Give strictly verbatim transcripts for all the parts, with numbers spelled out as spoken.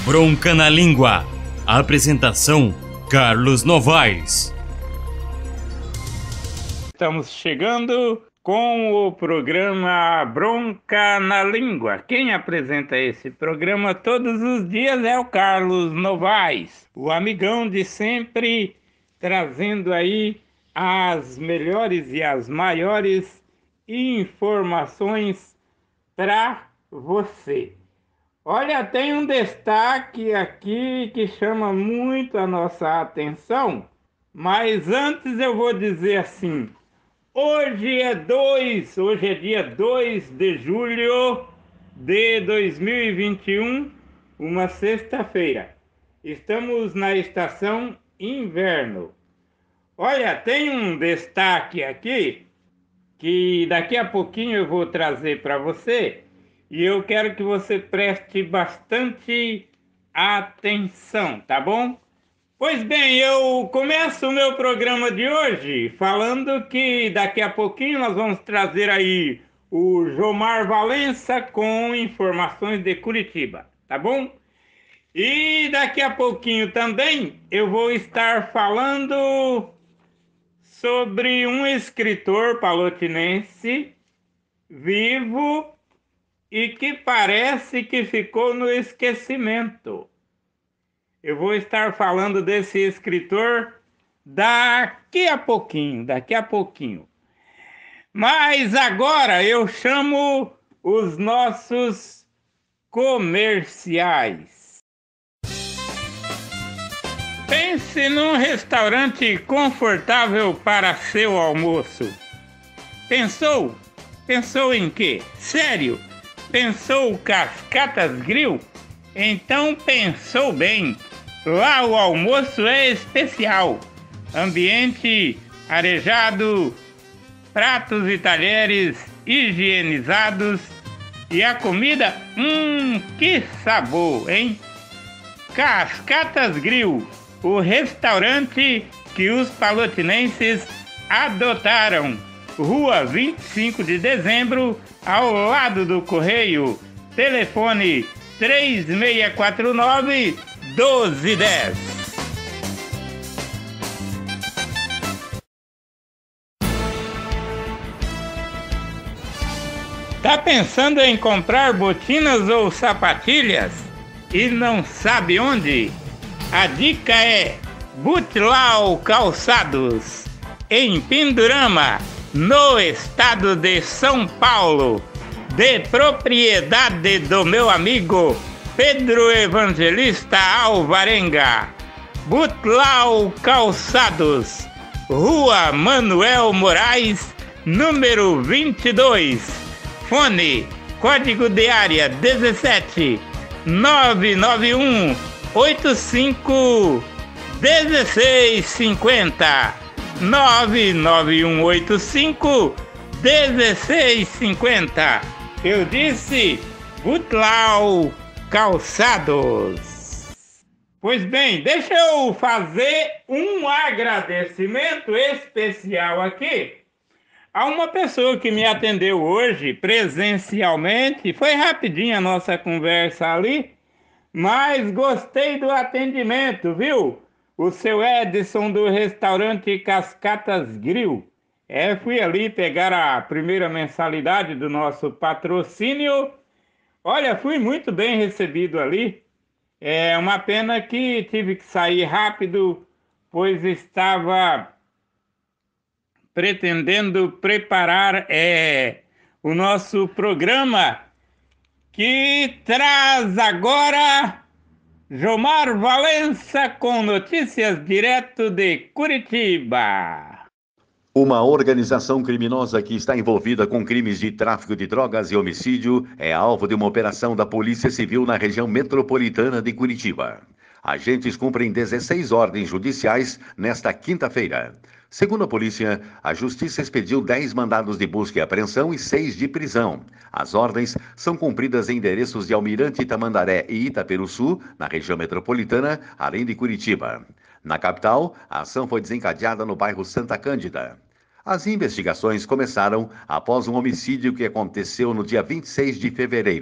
Bronca na Língua. Apresentação: Carlos Novaes. Estamos chegando com o programa Bronca na Língua. Quem apresenta esse programa todos os dias é o Carlos Novaes, o amigão de sempre, trazendo aí as melhores e as maiores informações para você. Olha, tem um destaque aqui que chama muito a nossa atenção, mas antes eu vou dizer assim: hoje é dois, hoje é dia dois de julho de dois mil e vinte e um, uma sexta-feira. Estamos na estação inverno. Olha, tem um destaque aqui que daqui a pouquinho eu vou trazer para você. E eu quero que você preste bastante atenção, tá bom? Pois bem, eu começo o meu programa de hoje falando que daqui a pouquinho nós vamos trazer aí o Jomar Valença com informações de Curitiba, tá bom? E daqui a pouquinho também eu vou estar falando sobre um escritor palotinense vivo e que parece que ficou no esquecimento. Eu vou estar falando desse escritor daqui a pouquinho, daqui a pouquinho. Mas agora eu chamo os nossos comerciais. Pense num restaurante confortável para seu almoço. Pensou? Pensou em quê? Sério? Pensou Cascatas Grill? Então pensou bem. Lá o almoço é especial. Ambiente arejado, pratos e talheres higienizados e a comida, hum, que sabor, hein? Cascatas Grill, o restaurante que os palotinenses adotaram. Rua vinte e cinco de dezembro, ao lado do Correio. Telefone três seis quatro nove, um dois um zero. Tá pensando em comprar botinas ou sapatilhas e não sabe onde? A dica é Butlau Calçados, em Pindorama, no estado de São Paulo, de propriedade do meu amigo Pedro Evangelista Alvarenga. Butlau Calçados, Rua Manuel Moraes, número vinte e dois. Fone, código de área dezessete, nove nove um, oito cinco, um seis cinco zero. nove nove um oito cinco, um seis cinco zero. Eu disse Butlau Calçados. Pois bem, deixa eu fazer um agradecimento especial aqui a uma pessoa que me atendeu hoje presencialmente. Foi rapidinho a nossa conversa ali, mas gostei do atendimento, viu? O seu Edson do restaurante Cascatas Grill. É, fui ali pegar a primeira mensalidade do nosso patrocínio. Olha, fui muito bem recebido ali. É uma pena que tive que sair rápido, pois estava pretendendo preparar é, o nosso programa, que traz agora Jomar Valença com notícias direto de Curitiba. Uma organização criminosa que está envolvida com crimes de tráfico de drogas e homicídio é alvo de uma operação da Polícia Civil na região metropolitana de Curitiba. Agentes cumprem dezesseis ordens judiciais nesta quinta-feira. Segundo a polícia, a Justiça expediu dez mandados de busca e apreensão e seis de prisão. As ordens são cumpridas em endereços de Almirante Tamandaré e Itaperuçu, na região metropolitana, além de Curitiba. Na capital, a ação foi desencadeada no bairro Santa Cândida. As investigações começaram após um homicídio que aconteceu no dia vinte e seis de fevereiro.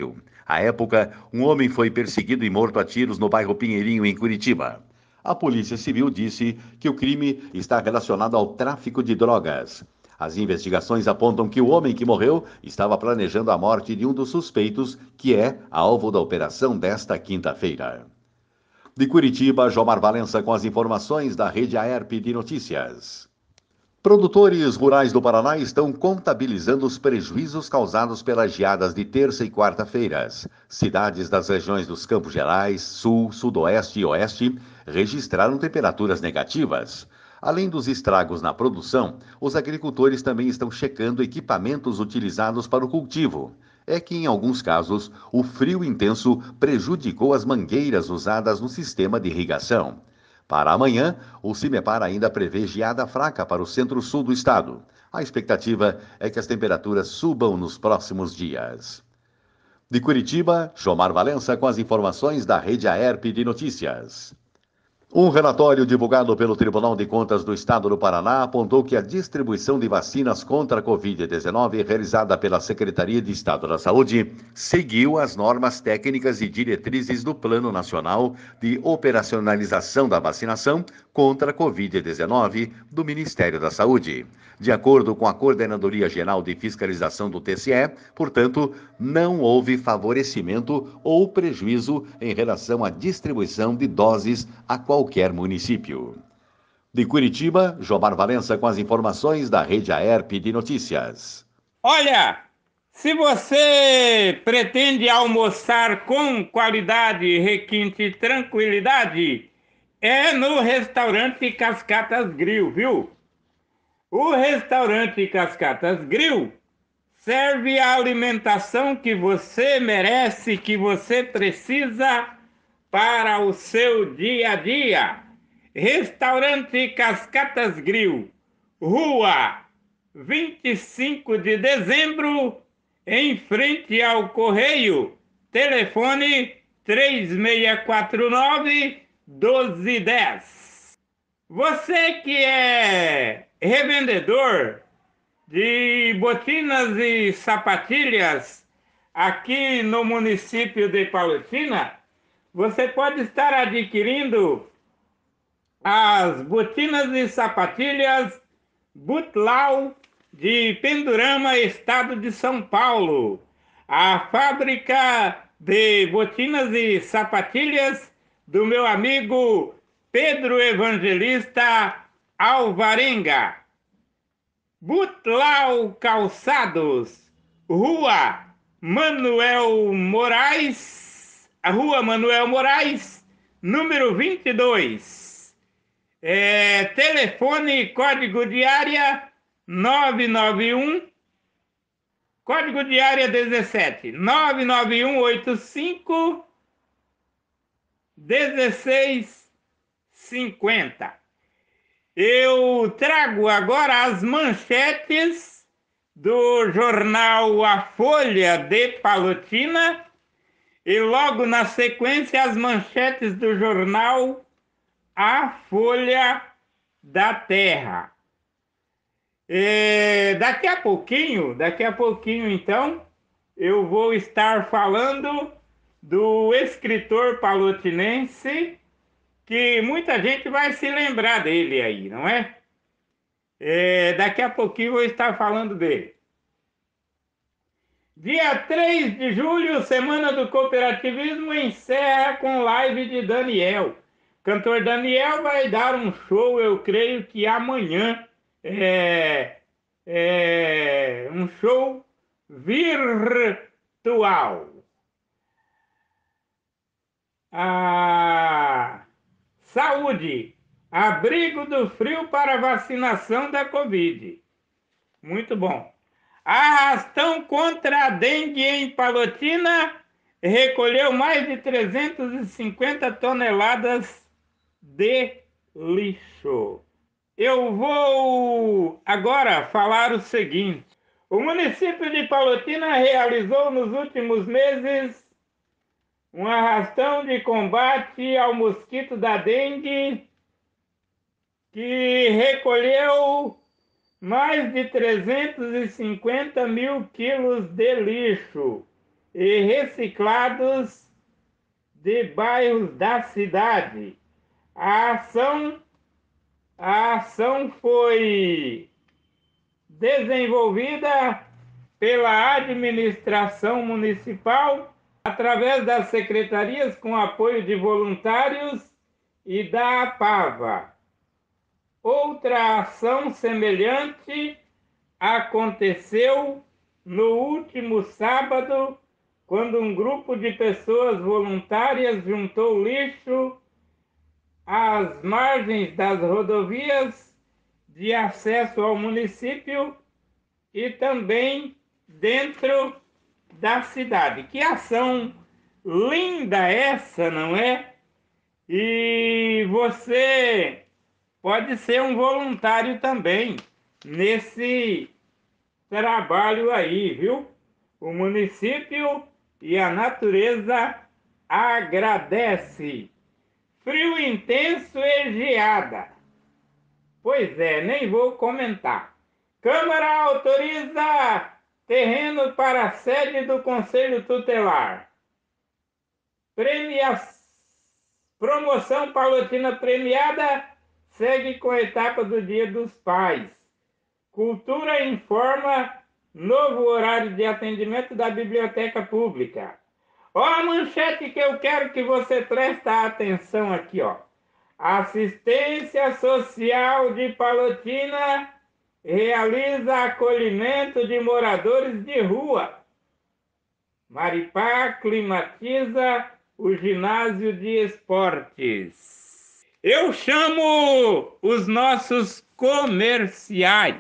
À época, um homem foi perseguido e morto a tiros no bairro Pinheirinho, em Curitiba. A Polícia Civil disse que o crime está relacionado ao tráfico de drogas. As investigações apontam que o homem que morreu estava planejando a morte de um dos suspeitos, que é alvo da operação desta quinta-feira. De Curitiba, Jomar Valença com as informações da Rede Aerp de Notícias. Produtores rurais do Paraná estão contabilizando os prejuízos causados pelas geadas de terça e quarta-feiras. Cidades das regiões dos Campos Gerais, Sul, Sudoeste e Oeste registraram temperaturas negativas. Além dos estragos na produção, os agricultores também estão checando equipamentos utilizados para o cultivo. É que, em alguns casos, o frio intenso prejudicou as mangueiras usadas no sistema de irrigação. Para amanhã, o CIMEPAR ainda prevê geada fraca para o centro-sul do estado. A expectativa é que as temperaturas subam nos próximos dias. De Curitiba, Jomar Valença com as informações da Rede Aerp de Notícias. Um relatório divulgado pelo Tribunal de Contas do Estado do Paraná apontou que a distribuição de vacinas contra a covid dezenove realizada pela Secretaria de Estado da Saúde seguiu as normas técnicas e diretrizes do Plano Nacional de Operacionalização da Vacinação contra a covid dezenove do Ministério da Saúde. De acordo com a Coordenadoria Geral de Fiscalização do T C E, portanto, não houve favorecimento ou prejuízo em relação à distribuição de doses a qualquer município. De Curitiba, Jomar Valença com as informações da Rede Aerp de Notícias. Olha, se você pretende almoçar com qualidade, requinte e tranquilidade, é no restaurante Cascatas Grill, viu? O restaurante Cascatas Grill serve a alimentação que você merece, que você precisa para o seu dia a dia. Restaurante Cascatas Grill, Rua vinte e cinco de dezembro, em frente ao Correio. Telefone três seis quatro nove, um dois um zero. Você que é revendedor de botinas e sapatilhas aqui no município de Palotina, você pode estar adquirindo as botinas e sapatilhas Butlau de Pendurama, estado de São Paulo. A fábrica de botinas e sapatilhas do meu amigo Pedro Evangelista Alvarenga. Butlau Calçados, Rua Manuel Moraes, a Rua Manuel Moraes, número vinte e dois. É, telefone, código de área nove nove um, código de área dezessete, nove nove um oito cinco, um seis cinco zero. Eu trago agora as manchetes do jornal A Folha de Palotina e logo na sequência as manchetes do jornal A Folha da Terra. E daqui a pouquinho, daqui a pouquinho então, eu vou estar falando do escritor palotinense, que muita gente vai se lembrar dele aí, não é? É, daqui a pouquinho eu vou estar falando dele. Dia três de julho, Semana do Cooperativismo encerra com live de Daniel. Cantor Daniel vai dar um show, eu creio que amanhã, é, é um show virtual. A saúde, abrigo do frio para vacinação da Covid. Muito bom. Arrastão contra a dengue em Palotina recolheu mais de trezentas e cinquenta toneladas de lixo. Eu vou agora falar o seguinte. O município de Palotina realizou nos últimos meses um arrastão de combate ao mosquito da dengue que recolheu mais de trezentos e cinquenta mil quilos de lixo. e reciclados de bairros da cidade. A ação, a ação foi desenvolvida pela administração municipal através das secretarias com apoio de voluntários e da APAVA. Outra ação semelhante aconteceu no último sábado, quando um grupo de pessoas voluntárias juntou lixo às margens das rodovias de acesso ao município e também dentro da cidade. Que ação linda essa, não é? E você pode ser um voluntário também nesse trabalho aí, viu? O município e a natureza agradece. Frio intenso e geada. Pois é, nem vou comentar. Câmara autoriza terreno para a sede do Conselho Tutelar. Premia... Promoção Palotina premiada segue com a etapa do Dia dos Pais. Cultura informa novo horário de atendimento da Biblioteca Pública. Ó, a manchete que eu quero que você preste atenção aqui, ó. Assistência Social de Palotina realiza acolhimento de moradores de rua. Maripá climatiza o ginásio de esportes. Eu chamo os nossos comerciais.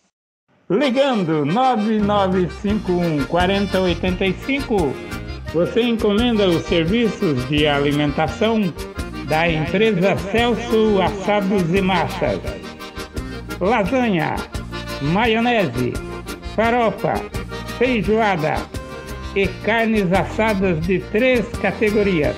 Ligando nove nove cinco um quatro zero oito cinco, você encomenda os serviços de alimentação da empresa Celso Assados e Massas. Lasanha, maionese, farofa, feijoada e carnes assadas de três categorias: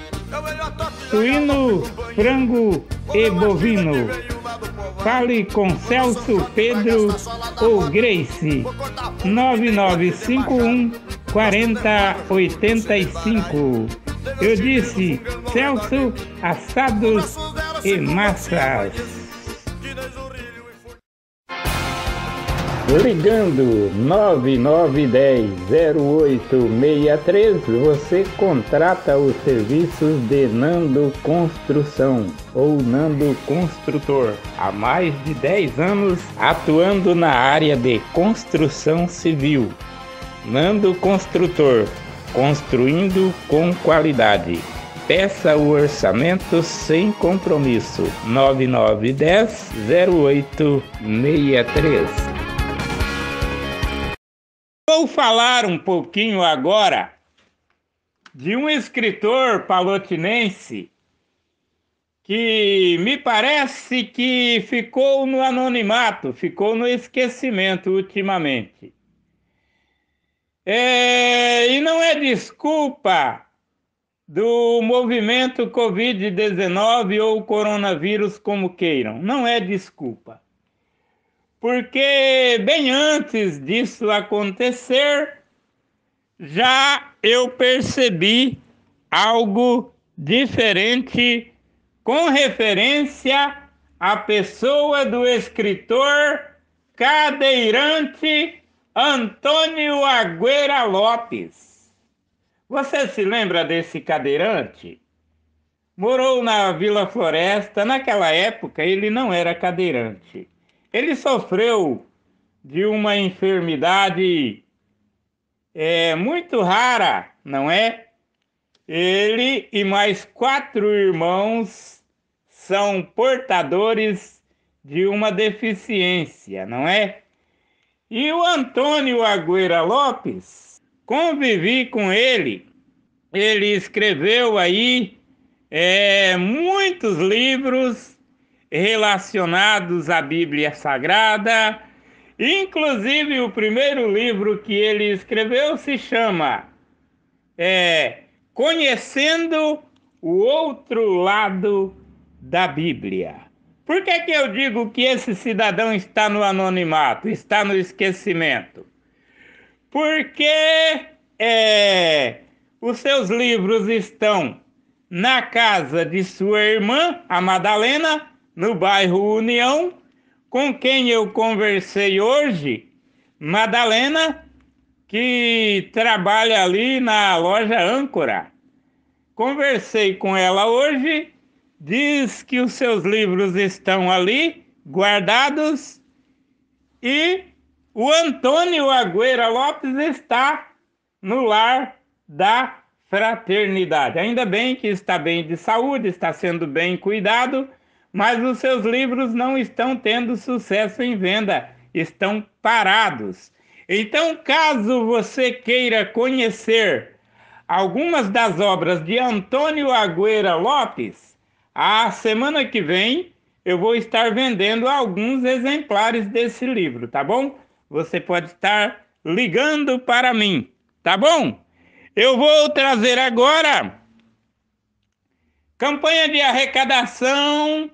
suíno, frango e bovino. Fale com Celso, Pedro ou Grace. nove nove cinco um quatro zero oito cinco. Eu disse Celso Assados e Massas. Ligando nove nove um zero zero oito seis três, você contrata os serviços de Nando Construção ou Nando Construtor. Há mais de dez anos atuando na área de construção civil. Nando Construtor, construindo com qualidade. Peça o orçamento sem compromisso. nove nove um zero zero oito seis três. Vou falar um pouquinho agora de um escritor palotinense que me parece que ficou no anonimato, ficou no esquecimento ultimamente. É, e não é desculpa do movimento covid dezenove ou coronavírus, como queiram, não é desculpa. Porque bem antes disso acontecer, já eu percebi algo diferente com referência à pessoa do escritor cadeirante Antônio Agüera Lopes. Você se lembra desse cadeirante? Morou na Vila Floresta. Naquela época ele não era cadeirante. Ele sofreu de uma enfermidade é, muito rara, não é? Ele e mais quatro irmãos são portadores de uma deficiência, não é? E o Antônio Agüera Lopes, convivi com ele, ele escreveu aí é, muitos livros relacionados à Bíblia Sagrada. Inclusive o primeiro livro que ele escreveu se chama é, Conhecendo o Outro Lado da Bíblia. Por que que eu digo que esse cidadão está no anonimato, está no esquecimento? Porque é, os seus livros estão na casa de sua irmã, a Madalena, no bairro União, com quem eu conversei hoje. Madalena, que trabalha ali na loja Âncora. Conversei com ela hoje, diz que os seus livros estão ali, guardados, e o Antônio Agüera Lopes está no lar da fraternidade. Ainda bem que está bem de saúde, está sendo bem cuidado, mas os seus livros não estão tendo sucesso em venda, estão parados. Então, caso você queira conhecer algumas das obras de Antônio Agüera Lopes, a semana que vem eu vou estar vendendo alguns exemplares desse livro, tá bom? Você pode estar ligando para mim, tá bom? Eu vou trazer agora campanha de arrecadação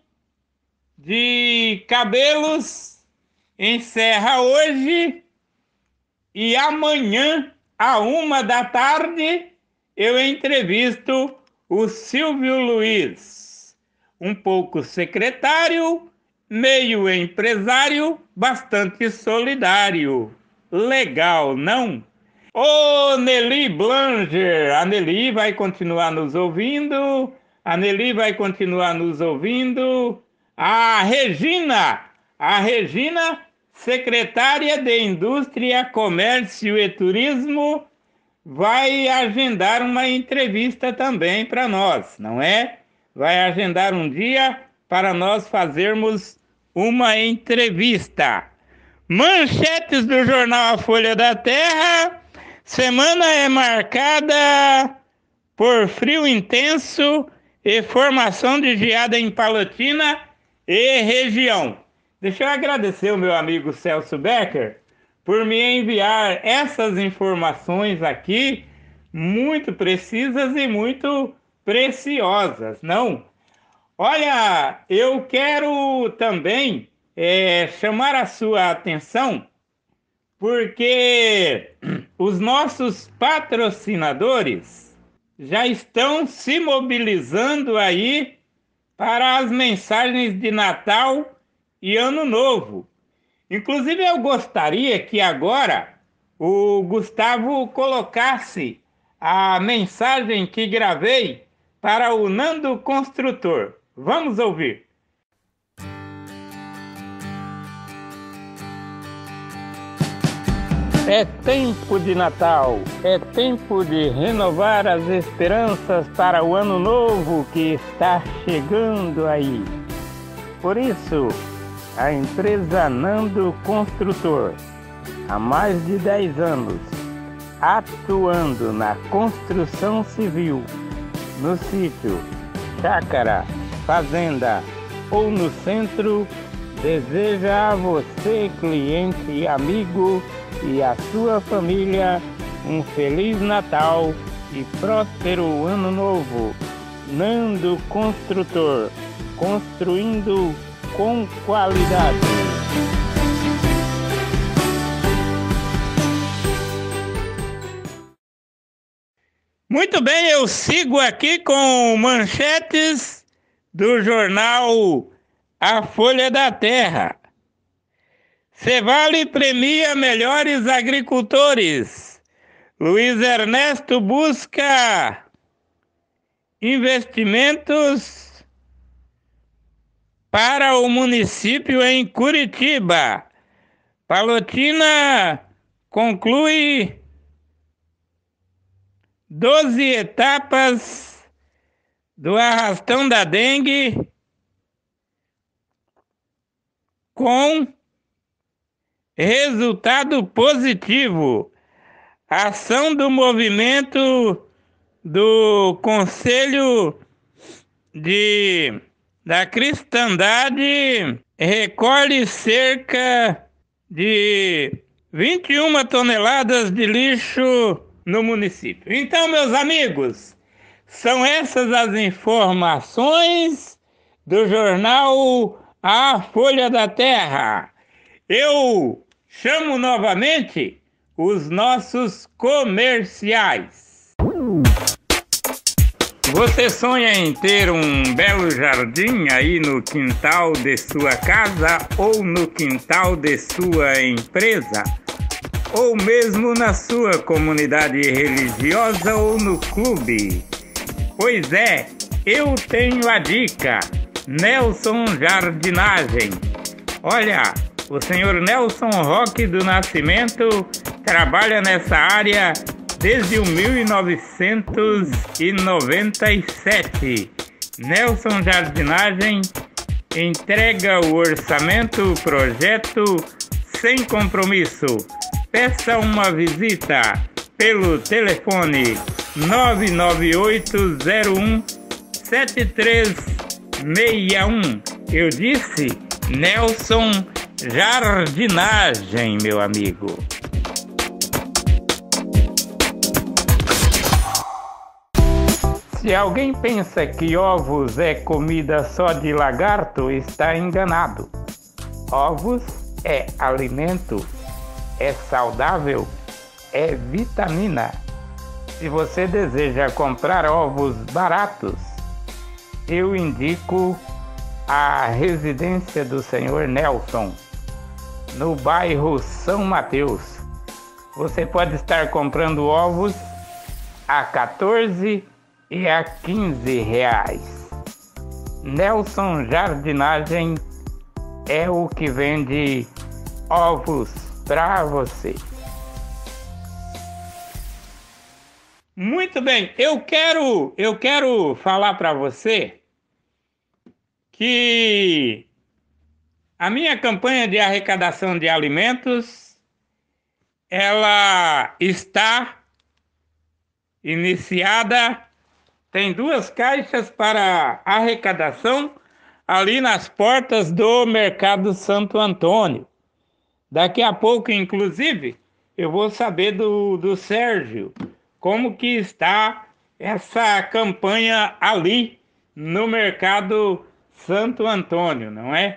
de cabelos, encerra hoje, e amanhã, à uma da tarde, eu entrevisto o Silvio Luiz, um pouco secretário, meio empresário, bastante solidário. Legal, não? Ô, Nelly Blanger, a Nelly vai continuar nos ouvindo, a Nelly vai continuar nos ouvindo, a Regina, a Regina, secretária de Indústria, Comércio e Turismo, vai agendar uma entrevista também para nós, não é? Vai agendar um dia para nós fazermos uma entrevista. Manchetes do jornal A Folha da Terra. Semana é marcada por frio intenso e formação de geada em Palotina e região. Deixa eu agradecer o meu amigo Celso Becker por me enviar essas informações aqui, muito precisas e muito preciosas, não? Olha, eu quero também é, chamar a sua atenção, porque os nossos patrocinadores já estão se mobilizando aí para as mensagens de Natal e Ano Novo. Inclusive, eu gostaria que agora o Gustavo colocasse a mensagem que gravei para o Nando Construtor. Vamos ouvir. É tempo de Natal, é tempo de renovar as esperanças para o Ano Novo que está chegando aí. Por isso, a empresa Nando Construtor, há mais de dez anos, atuando na construção civil, no sítio, chácara, fazenda ou no centro, deseja a você, cliente e amigo, e a sua família um Feliz Natal e próspero Ano Novo. Nando Construtor, construindo com qualidade. Muito bem, eu sigo aqui com manchetes do jornal A Folha da Terra. Cevale premia melhores agricultores. Luiz Ernesto busca investimentos para o município em Curitiba. Palotina conclui doze etapas do arrastão da dengue com resultado positivo. Ação do movimento do Conselho de, da Cristandade recolhe cerca de vinte e uma toneladas de lixo no município. Então, meus amigos, são essas as informações do jornal A Folha da Terra. Eu chamo novamente os nossos comerciais. Você sonha em ter um belo jardim aí no quintal de sua casa ou no quintal de sua empresa? Ou mesmo na sua comunidade religiosa ou no clube? Pois é, eu tenho a dica, Nelson Jardinagem. Olha, o senhor Nelson Roque do Nascimento trabalha nessa área desde mil novecentos e noventa e sete. Nelson Jardinagem entrega o orçamento, o projeto sem compromisso. Peça uma visita pelo telefone nove nove oito zero um sete três seis um. Eu disse Nelson Jardinagem, meu amigo. Se alguém pensa que ovos é comida só de lagarto, está enganado. Ovos é alimento, é saudável, é vitamina. Se você deseja comprar ovos baratos, eu indico a residência do senhor Nelson, no bairro São Mateus. Você pode estar comprando ovos a quatorze e a quinze reais. Nelson Jardinagem é o que vende ovos para você. Muito bem, eu quero, eu quero falar para você que a minha campanha de arrecadação de alimentos, ela está iniciada. Tem duas caixas para arrecadação ali nas portas do Mercado Santo Antônio. Daqui a pouco, inclusive, eu vou saber do, do Sérgio como que está essa campanha ali no Mercado Santo Antônio, não é?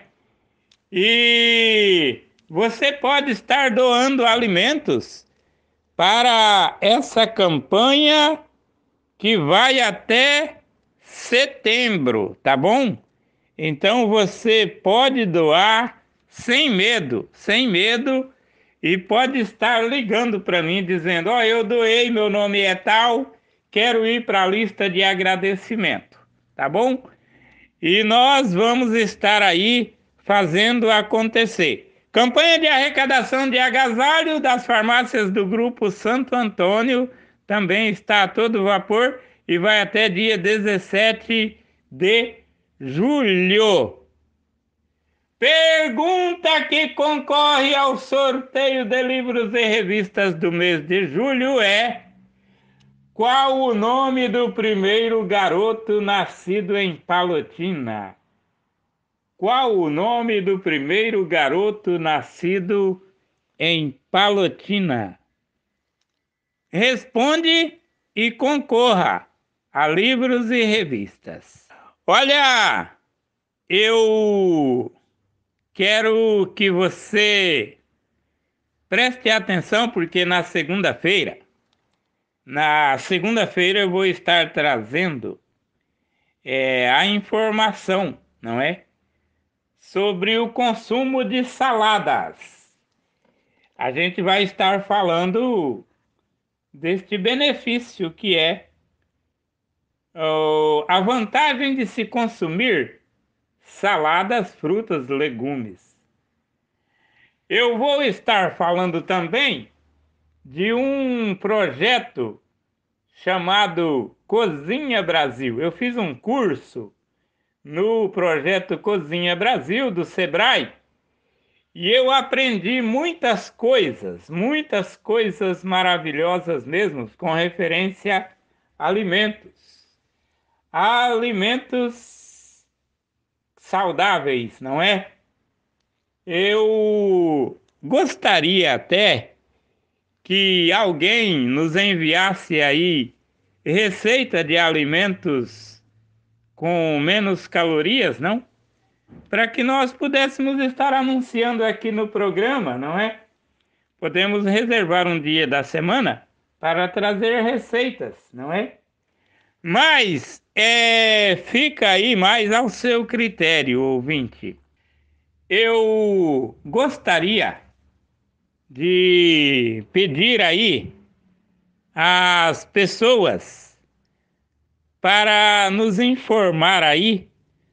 E você pode estar doando alimentos para essa campanha que vai até setembro, tá bom? Então você pode doar sem medo, sem medo, e pode estar ligando para mim dizendo: ó, oh, eu doei, meu nome é tal, quero ir para a lista de agradecimento, tá bom? E nós vamos estar aí fazendo acontecer. Campanha de arrecadação de agasalho das farmácias do Grupo Santo Antônio também está a todo vapor e vai até dia dezessete de julho. Pergunta que concorre ao sorteio de livros e revistas do mês de julho é: qual o nome do primeiro garoto nascido em Palotina? Qual o nome do primeiro garoto nascido em Palotina? Responde e concorra a livros e revistas. Olha, eu quero que você preste atenção, porque na segunda-feira, na segunda-feira eu vou estar trazendo é, a informação, não é? Sobre o consumo de saladas. A gente vai estar falando deste benefício que é oh, a vantagem de se consumir saladas, frutas, legumes. Eu vou estar falando também de um projeto chamado Cozinha Brasil. Eu fiz um curso no projeto Cozinha Brasil do Sebrae e eu aprendi muitas coisas, muitas coisas maravilhosas mesmo, com referência a alimentos. Alimentos saudáveis, não é? Eu gostaria até que alguém nos enviasse aí receita de alimentos com menos calorias, não? Para que nós pudéssemos estar anunciando aqui no programa, não é? podemos reservar um dia da semana para trazer receitas, não é? Mas é, fica aí mais ao seu critério, ouvinte. Eu gostaria de pedir aí às pessoas para nos informar aí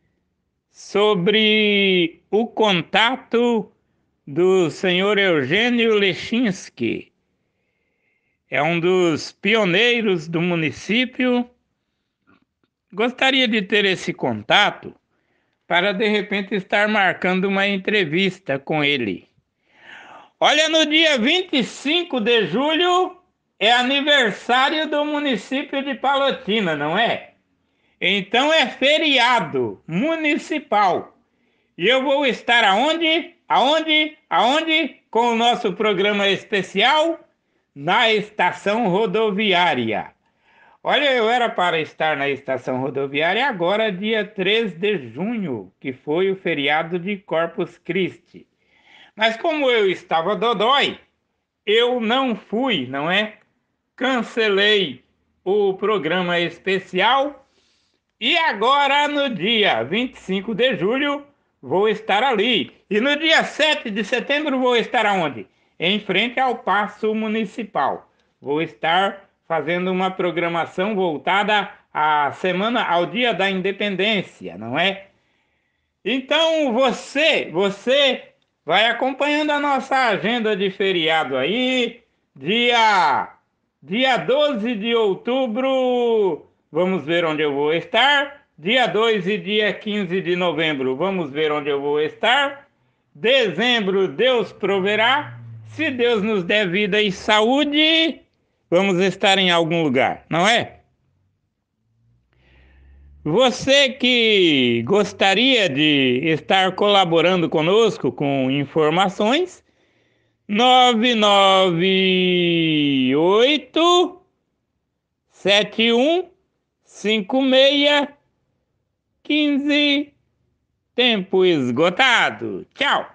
sobre o contato do senhor Eugênio Lechinski. É um dos pioneiros do município. Gostaria de ter esse contato para de repente estar marcando uma entrevista com ele. Olha, no dia vinte e cinco de julho é aniversário do município de Palotina, não é? Então é feriado municipal. E eu vou estar aonde? Aonde? Aonde? Com o nosso programa especial na estação rodoviária. Olha, eu era para estar na estação rodoviária agora, dia três de junho, que foi o feriado de Corpus Christi. Mas como eu estava dodói, eu não fui, não é? Cancelei o programa especial e agora, no dia vinte e cinco de julho, vou estar ali. E no dia sete de setembro vou estar aonde? Em frente ao Paço Municipal. Vou estar fazendo uma programação voltada à semana, ao Dia da Independência, não é? Então você, você vai acompanhando a nossa agenda de feriado aí. Dia, dia doze de outubro, vamos ver onde eu vou estar. Dia dois e dia quinze de novembro, vamos ver onde eu vou estar. Dezembro, Deus proverá. Se Deus nos der vida e saúde, vamos estar em algum lugar, não é? Você que gostaria de estar colaborando conosco com informações, nove nove oito sete um cinco seis um cinco, tempo esgotado. Tchau!